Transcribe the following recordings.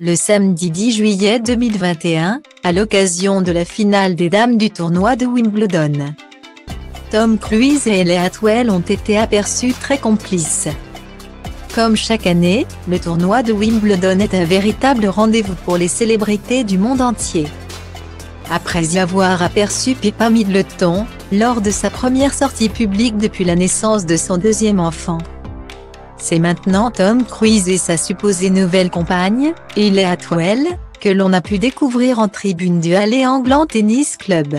Le samedi 10 juillet 2021, à l'occasion de la finale des dames du tournoi de Wimbledon. Tom Cruise et Hayley Atwell ont été aperçus très complices. Comme chaque année, le tournoi de Wimbledon est un véritable rendez-vous pour les célébrités du monde entier. Après y avoir aperçu Pippa Middleton, lors de sa première sortie publique depuis la naissance de son deuxième enfant. C'est maintenant Tom Cruise et sa supposée nouvelle compagne, Hayley Atwell, que l'on a pu découvrir en tribune du All England Tennis Club.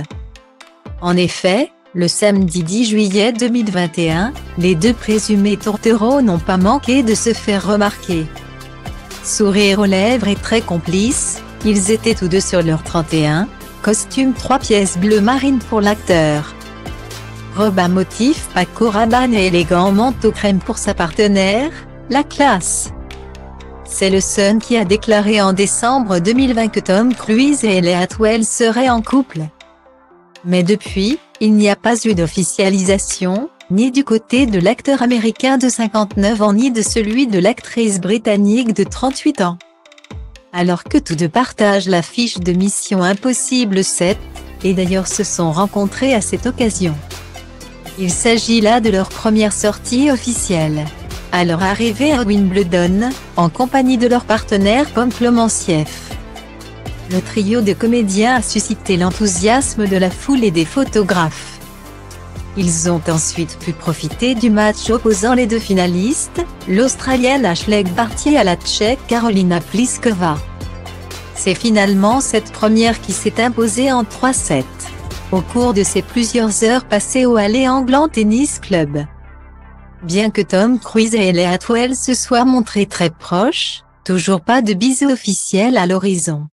En effet, le samedi 10 juillet 2021, les deux présumés tourtereaux n'ont pas manqué de se faire remarquer. Sourire aux lèvres et très complices, ils étaient tous deux sur leur 31, costume 3 pièces bleu marine pour l'acteur. Robe à motif Paco Rabanne et élégant manteau crème pour sa partenaire, la classe. C'est le Sun qui a déclaré en décembre 2020 que Tom Cruise et Hayley Atwell seraient en couple. Mais depuis, il n'y a pas eu d'officialisation, ni du côté de l'acteur américain de 59 ans ni de celui de l'actrice britannique de 38 ans. Alors que tous deux partagent l'affiche de Mission Impossible 7, et d'ailleurs se sont rencontrés à cette occasion. Il s'agit là de leur première sortie officielle. À leur arrivée à Wimbledon, en compagnie de leur partenaire Pom Clemencieff. Le trio de comédiens a suscité l'enthousiasme de la foule et des photographes. Ils ont ensuite pu profiter du match opposant les deux finalistes, l'Australienne Ashleigh Barty et la Tchèque Karolina Pliskova. C'est finalement cette première qui s'est imposée en 3-7. Au cours de ces plusieurs heures passées au All England Tennis Club. Bien que Tom Cruise et Hayley Atwell se soient montrés très proches, toujours pas de bisous officiels à l'horizon.